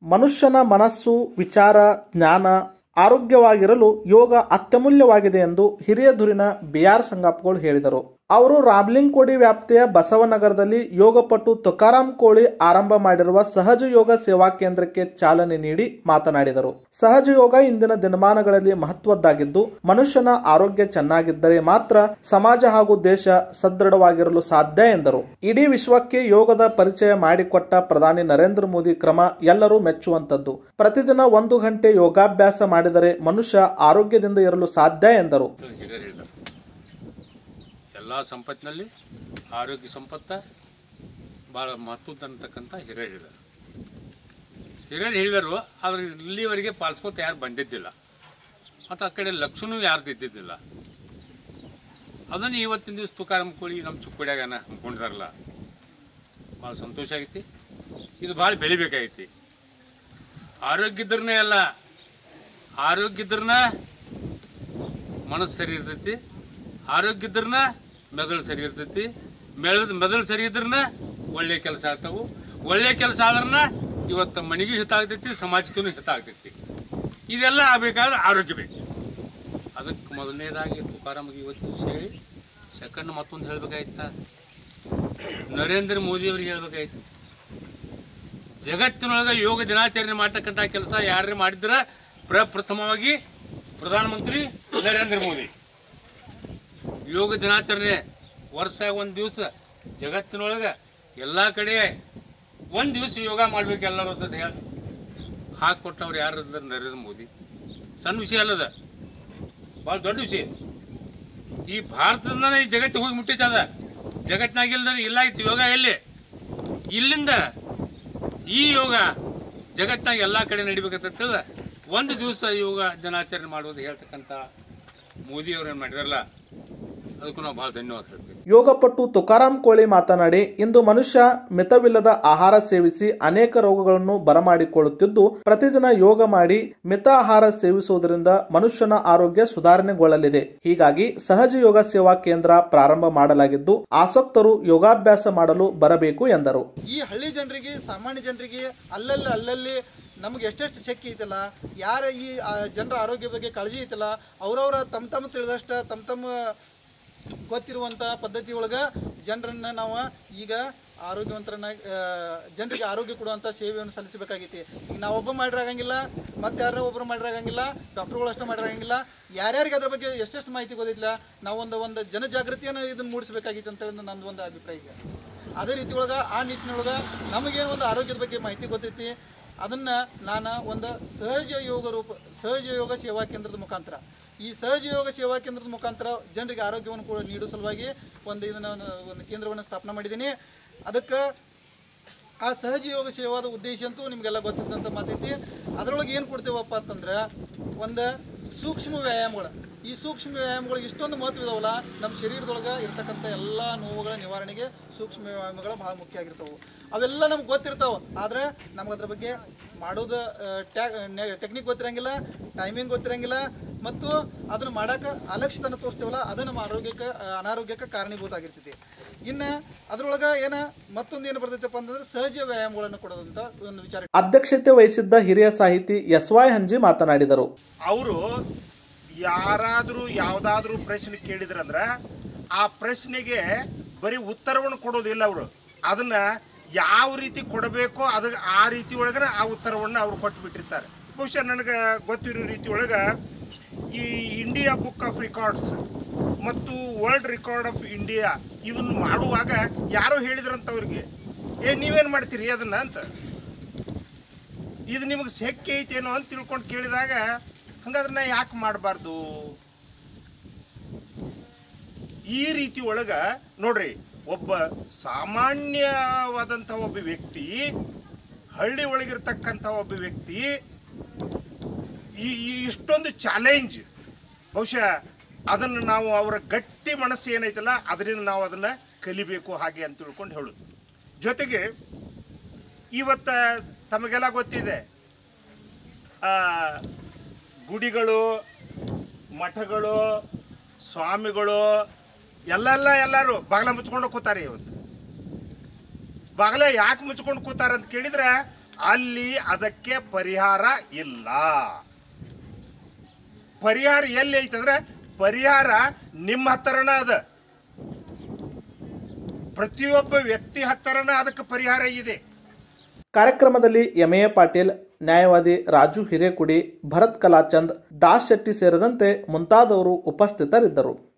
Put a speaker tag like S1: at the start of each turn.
S1: ಮನುಷ್ಯನ ಮನಸ್ಸು, ವಿಚಾರ, ಜ್ಞಾನ, ಆರೋಗ್ಯವಾಗಿರಲು ಯೋಗ ಅತ್ಯಮೂಲ್ಯವಾಗಿದೆ ಎಂದು ಹಿರಿಯ ಧುರಿನ BR ಸಂಗಪ್ಪಗಳು ಹೇಳಿದರು. ಅವರು ರಾಮ್ಲಿಂಗ್ಕೋಡಿ ವ್ಯಾಪ್ತಿಯ ಬಸವನಗರದಲ್ಲಿ ಯೋಗಪಟು ತುಕಾರಾಮ್ ಕೋಳಿ ಆರಂಭ ಮಾಡಿರುವ ಸಹಜ ಯೋಗ ಸೇವಾ ಕೇಂದ್ರಕ್ಕೆ ಚಾಲನೆ ನೀಡಿ ಮಾತನಾಡಿದರು. ಸಹಜ ಯೋಗ ಇಂದಿನ ದಿನಮಾನಗಳಲ್ಲಿ ಮಹತ್ವದ್ದಾಗಿದ್ದು, ಮನುಷ್ಯನ ಆರೋಗ್ಯ ಚೆನ್ನಾಗಿದ್ದರೆ ಮಾತ್ರ ಸಮಾಜ ಹಾಗೂ ದೇಶ ಸದೃಢವಾಗಿರಲು ಸಾಧ್ಯ ಎಂದರು. ಇಡೀ ವಿಶ್ವಕ್ಕೆ ಯೋಗದ ಪರಿಚಯ ಮಾಡಿಕೊಟ್ಟ ಪ್ರಧಾನಿ ನರೇಂದ್ರ ಮೋದಿ ಕ್ರಮ ಎಲ್ಲರೂ ಮೆಚ್ಚುವಂತದ್ದು. ಪ್ರತಿದಿನ 1 ಗಂಟೆ ಯೋಗಾಭ್ಯಾಸ ಮಾಡಿದರೆ ಮನುಷ್ಯ ಆರೋಗ್ಯದಿಂದ ಇರಲು ಸಾಧ್ಯ ಎಂದರು.
S2: ಎಲ್ಲ ಸಂಪತ್ತಿನಲ್ಲಿ ಆರೋಗ್ಯ ಸಂಪತ್ತ ಭಾಳ ಮಹತ್ವದಂತಕ್ಕಂಥ ಹಿರಿಯರು ಹೇಳಿದರು. ಆದರೆ ಇಲ್ಲಿವರೆಗೆ ಪಾಲಿಸ್ಕೊತ ಯಾರು ಬಂದಿದ್ದಿಲ್ಲ ಮತ್ತು ಆ ಕಡೆ ಲಕ್ಷಣವೂ ಯಾರ್ದು ಇದ್ದಿದ್ದಿಲ್ಲ. ಅದನ್ನು ಇವತ್ತಿನ ದಿವಸ ತುಕಾರಾಮ್ ಕೋಳಿ ನಮ್ಮ ಚಿಕ್ಕೋಡ್ಯಾಗ ಹಮ್ಮಿಕೊಂಡಿದಾರಲ್ಲ, ಭಾಳ ಸಂತೋಷ ಆಗೈತಿ. ಇದು ಭಾಳ ಬೆಳಿಬೇಕಾಗೈತಿ. ಆರೋಗ್ಯ ಇದ್ರನೇ ಅಲ್ಲ, ಆರೋಗ್ಯ ಇದ್ರನ್ನ ಮನಸ್ಸು ಸರಿ ಇರ್ತೈತಿ, ಆರೋಗ್ಯ ಇದ್ರನ್ನ ಮೆದುಳು ಸರಿ ಇರ್ತೈತಿ, ಮೆದುಳು ಸರಿ ಇದ್ರನ್ನ ಒಳ್ಳೆ ಕೆಲಸ ಆಗ್ತಾವು, ಒಳ್ಳೆ ಕೆಲಸ ಆದ್ರನ್ನ ಇವತ್ತು ಮನೆಗೂ ಹಿತ ಆಗ್ತೈತಿ, ಸಮಾಜಕ್ಕೂ ಹಿತ ಆಗ್ತೈತಿ. ಇದೆಲ್ಲ ಆಗಬೇಕಾದ್ರೆ ಆರೋಗ್ಯ ಬೇಕು. ಅದಕ್ಕೆ ಮೊದಲನೇದಾಗಿ ತುಕಾರಾಮ್ಗೆ ಇವತ್ತು ಹೇಳಿ, ಸೆಕೆಂಡ್ ಮತ್ತೊಂದು ಹೇಳ್ಬೇಕಾಯ್ತ ನರೇಂದ್ರ ಮೋದಿಯವ್ರಿಗೆ ಹೇಳ್ಬೇಕಾಯ್ತು. ಜಗತ್ತಿನೊಳಗೆ ಯೋಗ ದಿನಾಚರಣೆ ಮಾಡ್ತಕ್ಕಂಥ ಕೆಲಸ ಯಾರೇ ಮಾಡಿದ್ರೆ ಪ್ರಪ್ರಥಮವಾಗಿ ಪ್ರಧಾನಮಂತ್ರಿ ನರೇಂದ್ರ ಮೋದಿ. ಯೋಗ ದಿನಾಚರಣೆ ವರ್ಷ 1 ದಿವಸ ಜಗತ್ತಿನೊಳಗೆ ಎಲ್ಲ ಕಡೆ 1 ದಿವಸ ಯೋಗ ಮಾಡ್ಬೇಕು ಎಲ್ಲರೂ ಅಂತ ಹೇಳಿ ಹಾಕಿಕೊಟ್ಟವ್ರು ಯಾರು ನರೇಂದ್ರ ಮೋದಿ. ಸಣ್ಣ ವಿಷಯ ಅಲ್ಲದ, ಭಾಳ ದೊಡ್ಡ ವಿಷಯ. ಈ ಭಾರತದಿಂದನೇ ಈ ಜಗತ್ತಿಗೆ ಹೋಗಿ ಮುಟ್ಟಿತ್ತದ. ಜಗತ್ತಿನಾಗಿಲ್ಲದ ಇಲ್ಲ ಇತ್ತು ಯೋಗ ಎಲ್ಲಿ. ಇಲ್ಲಿಂದ ಈ ಯೋಗ ಜಗತ್ತಿನಾಗ ಎಲ್ಲ ಕಡೆ ನಡಿಬೇಕಂತೇಳಿದ 1 ದಿವಸ ಯೋಗ ದಿನಾಚರಣೆ ಮಾಡುವುದು ಹೇಳ್ತಕ್ಕಂಥ ಮೋದಿಯವ್ರು ಏನು ಮಾಡಿದಾರಲ್ಲ, ಅದಕ್ಕೂ ನಾವು ಭಾಳ ಧನ್ಯವಾದ ಹೇಳ್ತೀವಿ.
S1: ಯೋಗಪಟು ತುಕಾರಾಮ್ ಕೋಳಿ ಮಾತನಾಡಿ, ಇಂದು ಮನುಷ್ಯ ಮಿತವಿಲ್ಲದ ಆಹಾರ ಸೇವಿಸಿ ಅನೇಕ ರೋಗಗಳನ್ನು ಬರಮಾಡಿಕೊಳ್ಳುತ್ತಿದ್ದು, ಪ್ರತಿದಿನ ಯೋಗ ಮಾಡಿ ಮಿತ ಆಹಾರ ಸೇವಿಸುವುದರಿಂದ ಮನುಷ್ಯನ ಆರೋಗ್ಯ ಸುಧಾರಣೆಗೊಳ್ಳಲಿದೆ. ಹೀಗಾಗಿ ಸಹಜ ಯೋಗ ಸೇವಾ ಕೇಂದ್ರ ಪ್ರಾರಂಭ ಮಾಡಲಾಗಿದ್ದು, ಆಸಕ್ತರು ಯೋಗಾಭ್ಯಾಸ ಮಾಡಲು ಬರಬೇಕು ಎಂದರು.
S3: ಈ ಹಳ್ಳಿ ಜನರಿಗೆ, ಸಾಮಾನ್ಯ ಜನರಿಗೆ ಅಲ್ಲಲ್ಲಿ ನಮ್ಗೆ ಎಷ್ಟೆಷ್ಟು ಶಕ್ತಿ ಐತಲ್ಲ, ಯಾರ ಈ ಜನರ ಆರೋಗ್ಯ ಬಗ್ಗೆ ಕಾಳಜಿ ಐತಲ್ಲ, ಅವ್ರವ್ರ ತಮ್ಮ ತಿಳಿದಷ್ಟ ತಮ್ಮ ಗೊತ್ತಿರುವಂಥ ಪದ್ಧತಿ ಒಳಗೆ ಜನರನ್ನು ನಾವು ಈಗ ಆರೋಗ್ಯವಂತರನ್ನ ಜನರಿಗೆ ಆರೋಗ್ಯ ಕೊಡುವಂಥ ಸೇವೆಯನ್ನು ಸಲ್ಲಿಸಬೇಕಾಗೈತಿ. ಈಗ ನಾವೊಬ್ಬ ಮಾಡಿರಾಗಂಗಿಲ್ಲ, ಮತ್ತು ಯಾರೋ ಒಬ್ಬರು ಮಾಡಿರಾಗಂಗಿಲ್ಲ, ಡಾಕ್ಟ್ರುಗಳು ಅಷ್ಟೇ ಮಾಡಿರಾಗಂಗಿಲ್ಲ. ಯಾರ್ಯಾರಿಗೆ ಅದ್ರ ಬಗ್ಗೆ ಎಷ್ಟೆಷ್ಟು ಮಾಹಿತಿ ಗೊತ್ತಿಲ್ಲ, ನಾವು ಒಂದು ಜನಜಾಗೃತಿಯನ್ನು ಇದನ್ನು ಮೂಡಿಸಬೇಕಾಗಿತ್ತು ಅಂತೇಳಿ ನಂದು ಒಂದು ಅಭಿಪ್ರಾಯ ಇದೆ. ಅದೇ ರೀತಿ ಒಳಗೆ ಆ ನಿಟ್ಟಿನೊಳಗೆ ನಮಗೇನು ಒಂದು ಆರೋಗ್ಯದ ಬಗ್ಗೆ ಮಾಹಿತಿ ಗೊತ್ತೈತಿ, ಅದನ್ನು ನಾನು ಒಂದು ಸಹಜ ಯೋಗ ಸೇವಾ ಕೇಂದ್ರದ ಮುಖಾಂತರ, ಈ ಸಹಜ ಯೋಗ ಸೇವಾ ಕೇಂದ್ರದ ಮುಖಾಂತರ ಜನರಿಗೆ ಆರೋಗ್ಯವನ್ನು ಕೂಡ ನೀಡುವ ಸಲುವಾಗಿ ಒಂದು ಕೇಂದ್ರವನ್ನು ಸ್ಥಾಪನೆ ಮಾಡಿದ್ದೀನಿ. ಅದಕ್ಕೆ ಆ ಸಹಜ ಯೋಗ ಸೇವಾದ ಉದ್ದೇಶ ಅಂತೂ ನಿಮಗೆಲ್ಲ ಗೊತ್ತಿದ್ದಂಥ ಮಾತೈತಿ. ಅದರೊಳಗೆ ಏನು ಕೊಡ್ತೇವಪ್ಪ ಅಂತಂದ್ರೆ, ಒಂದು ಸೂಕ್ಷ್ಮ ವ್ಯಾಯಾಮಗಳು. ಈ ಸೂಕ್ಷ್ಮ ವ್ಯಾಯಾಮಗಳಿಗೆ ಇಷ್ಟೊಂದು ಮಹತ್ವ ಇದಾವಲ್ಲ, ನಮ್ಮ ಶರೀರದೊಳಗೆ ಇರ್ತಕ್ಕಂಥ ಎಲ್ಲ ನೋವುಗಳ ನಿವಾರಣೆಗೆ ಸೂಕ್ಷ್ಮ ವ್ಯಾಯಾಮಗಳು ಭಾಳ ಮುಖ್ಯ ಆಗಿರ್ತಾವೆ. ಅವೆಲ್ಲ ನಮ್ಗೆ ಗೊತ್ತಿರ್ತಾವೆ, ಆದರೆ ನಮ್ಗೆ ಅದ್ರ ಬಗ್ಗೆ ಮಾಡೋದು ಟೆಕ್ನಿಕ್ ಗೊತ್ತಿರಂಗಿಲ್ಲ, ಟೈಮಿಂಗ್ ಗೊತ್ತಿರಂಗಿಲ್ಲ, ಮತ್ತು ಅದನ್ನು ಮಾಡೋಕೆ ಅಲಕ್ಷ್ಯತನ ತೋರಿಸ್ತೇವಲ್ಲ, ಅದು ನಮ್ಮ ಅನಾರೋಗ್ಯಕ್ಕೆ ಕಾರಣೀಭೂತ ಆಗಿರ್ತೈತಿ. ಇನ್ನು ಅದರೊಳಗೆ ಮತ್ತೊಂದು ಏನು ಬರ್ತೈತಪ್ಪ ಅಂತಂದ್ರೆ, ಸಹಜ ವ್ಯಾಯಾಮಗಳನ್ನು ಕೊಡೋದಂತ ಒಂದು ವಿಚಾರ.
S1: ಅಧ್ಯಕ್ಷತೆ ವಹಿಸಿದ್ದ ಹಿರಿಯ ಸಾಹಿತಿ SY ಹಂಜಿ ಮಾತನಾಡಿದರು.
S4: ಅವರು ಯಾರಾದರೂ ಯಾವುದಾದ್ರೂ ಪ್ರಶ್ನೆ ಕೇಳಿದ್ರಂದ್ರೆ ಆ ಪ್ರಶ್ನೆಗೆ ಬರೀ ಉತ್ತರವನ್ನು ಕೊಡೋದಿಲ್ಲ, ಅವರು ಅದನ್ನ ಯಾವ ರೀತಿ ಕೊಡಬೇಕೋ ಅದಕ್ಕೆ ಆ ರೀತಿ ಒಳಗೆ ಆ ಉತ್ತರವನ್ನು ಅವರು ಕೊಟ್ಟು ಬಿಟ್ಟಿರ್ತಾರೆ. ಬಹುಶಃ ನನಗೆ ಗೊತ್ತಿರೋ ರೀತಿ ಒಳಗೆ ಈ ಇಂಡಿಯಾ ಬುಕ್ ಆಫ್ ರೆಕಾರ್ಡ್ಸ್ ಮತ್ತು ವರ್ಲ್ಡ್ ರೆಕಾರ್ಡ್ ಆಫ್ ಇಂಡಿಯಾ ಇವನ್ನ ಮಾಡುವಾಗ ಯಾರೋ ಹೇಳಿದ್ರಂತ ಅವ್ರಿಗೆ, ನೀವೇನು ಮಾಡ್ತೀರಿ ಅದನ್ನು ಅಂತ, ಇದು ನಿಮಗೆ ಶಕ್ಯ ಐತೇನೋ ಅಂತ ತಿಳ್ಕೊಂಡು ಕೇಳಿದಾಗ, ಹಂಗಾದ್ರೆ ನಾ ಯಾಕೆ ಮಾಡಬಾರ್ದು ಈ ರೀತಿ ಒಳಗೆ ನೋಡ್ರಿ. ಒಬ್ಬ ಸಾಮಾನ್ಯವಾದಂಥ ಒಬ್ಬ ವ್ಯಕ್ತಿ, ಹಳ್ಳಿ ಒಳಗಿರ್ತಕ್ಕಂಥ ಒಬ್ಬ ವ್ಯಕ್ತಿ ಇಷ್ಟೊಂದು ಚಾಲೆಂಜ್, ಬಹುಶಃ ಅದನ್ನು ನಾವು ಅವರ ಗಟ್ಟಿ ಮನಸ್ಸು ಏನೈತಲ್ಲ ಅದರಿಂದ ನಾವು ಅದನ್ನು ಕಲಿಬೇಕು ಹಾಗೆ ಅಂತ ತಿಳ್ಕೊಂಡು ಹೇಳೋದು. ಜೊತೆಗೆ ಇವತ್ತು ತಮಗೆಲ್ಲ ಗೊತ್ತಿದೆ, ಗುಡಿಗಳು, ಮಠಗಳು, ಸ್ವಾಮಿಗಳು ಎಲ್ಲರೂ ಬಾಗಿಲ ಮುಚ್ಕೊಂಡು ಕೂತಾರೆ. ಇವತ್ತು ಬಾಗಿಲ ಯಾಕೆ ಮುಚ್ಕೊಂಡು ಕೂತಾರೆ ಅಂತ ಕೇಳಿದ್ರೆ, ಅಲ್ಲಿ ಅದಕ್ಕೆ ಪರಿಹಾರ ಇಲ್ಲ. ಪರಿಹಾರ ಎಲ್ಲಿ ಐತಂದ್ರೆ ಪರಿಹಾರ ನಿಮ್ಮ ಹತ್ತಿರನ ಅದ, ಪ್ರತಿಯೊಬ್ಬ ವ್ಯಕ್ತಿ ಹತ್ತಿರನ ಅದಕ್ಕೆ ಪರಿಹಾರ ಇದೆ.
S1: ಕಾರ್ಯಕ್ರಮದಲ್ಲಿ ಎಂ.ಎ. ಪಾಟೀಲ್, ನ್ಯಾಯವಾದಿ ರಾಜು ಹಿರೇಕುಡಿ, ಭರತ್ ಕಲಾಚಂದ್, ದಾಸ್ ಶೆಟ್ಟಿ ಸೇರಿದಂತೆ ಮುಂತಾದವರು ಉಪಸ್ಥಿತರಿದ್ದರು.